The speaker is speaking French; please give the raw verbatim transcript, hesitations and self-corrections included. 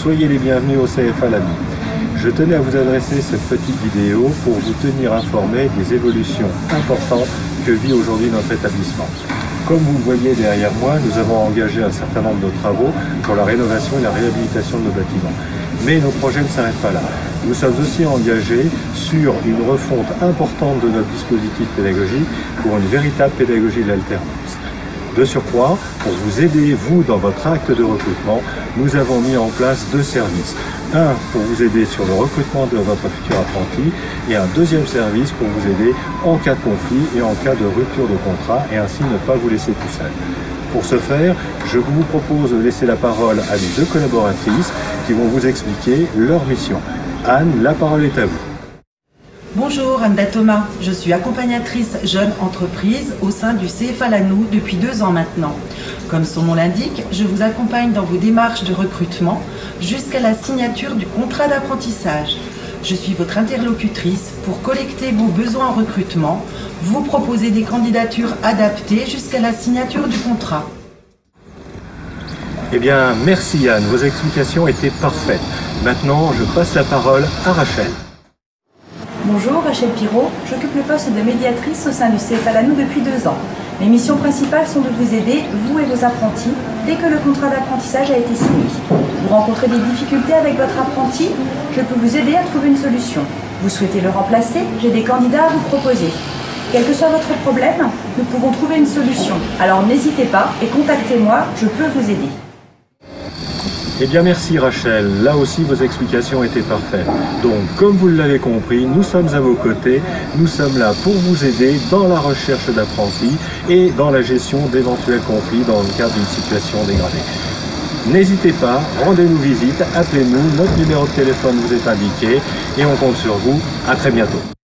soyez les bienvenus au C F A Lannou. Je tenais à vous adresser cette petite vidéo pour vous tenir informé des évolutions importantes que vit aujourd'hui notre établissement. Comme vous le voyez derrière moi, nous avons engagé un certain nombre de travaux pour la rénovation et la réhabilitation de nos bâtiments. Mais nos projets ne s'arrêtent pas là. Nous sommes aussi engagés sur une refonte importante de notre dispositif pédagogique pour une véritable pédagogie de l'alternance. De surcroît, pour vous aider, vous, dans votre acte de recrutement, nous avons mis en place deux services. Un pour vous aider sur le recrutement de votre futur apprenti et un deuxième service pour vous aider en cas de conflit et en cas de rupture de contrat et ainsi ne pas vous laisser tout seul. Pour ce faire, je vous propose de laisser la parole à mes deux collaboratrices qui vont vous expliquer leur mission. Anne, la parole est à vous. Bonjour, Anne Thomas. Je suis accompagnatrice jeune entreprise au sein du C F A Lannou depuis deux ans maintenant. Comme son nom l'indique, je vous accompagne dans vos démarches de recrutement jusqu'à la signature du contrat d'apprentissage. Je suis votre interlocutrice pour collecter vos besoins en recrutement, vous proposer des candidatures adaptées jusqu'à la signature du contrat. Eh bien, merci Anne, vos explications étaient parfaites. Maintenant, je passe la parole à Rachel. Bonjour, Rachel Pirot, j'occupe le poste de médiatrice au sein du C F A Lannou depuis deux ans. Mes missions principales sont de vous aider, vous et vos apprentis, dès que le contrat d'apprentissage a été signé. Vous rencontrez des difficultés avec votre apprenti, je peux vous aider à trouver une solution. Vous souhaitez le remplacer, j'ai des candidats à vous proposer. Quel que soit votre problème, nous pouvons trouver une solution. Alors n'hésitez pas et contactez-moi, je peux vous aider. Eh bien merci Rachel, là aussi vos explications étaient parfaites. Donc comme vous l'avez compris, nous sommes à vos côtés, nous sommes là pour vous aider dans la recherche d'apprentis et dans la gestion d'éventuels conflits dans le cadre d'une situation dégradée. N'hésitez pas, rendez-nous visite, appelez-nous, notre numéro de téléphone vous est indiqué et on compte sur vous. À très bientôt.